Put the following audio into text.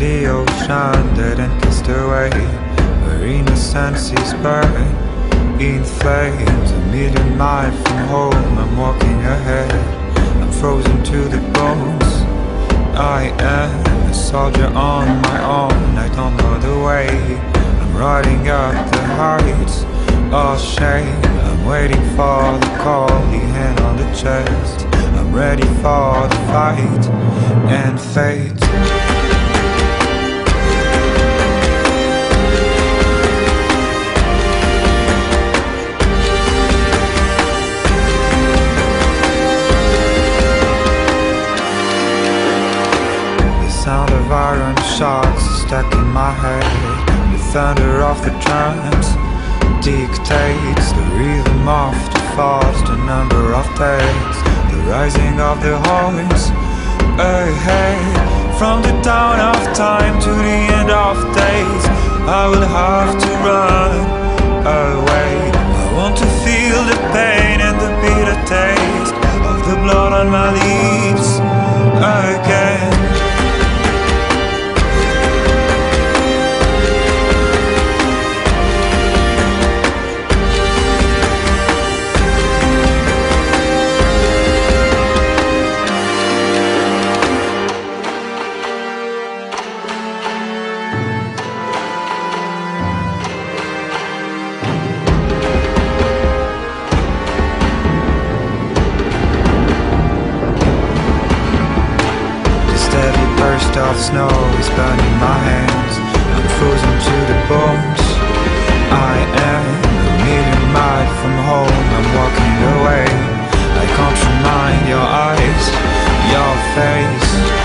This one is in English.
the ocean dead and kissed away, where innocence is burned in flames. A million miles from home, I'm walking ahead, I'm frozen to the bones. I am a soldier on my own, I don't know the way. I'm riding up the heights, all shame. I'm waiting for the call, the hand on the chest. I'm ready for the fight and fate. Sound of iron shots stuck in my head. The thunder of the drums dictates the rhythm of the falls, the number of days, the rising of the horns ahead. From the dawn of time to the end of days, I will have to run away. I want to feel the pain and the bitter taste of the blood on my lips again. Of snow is burning my hands, I'm frozen to the bones. I am a million miles from home, I'm walking away. I can't remind your eyes, your face.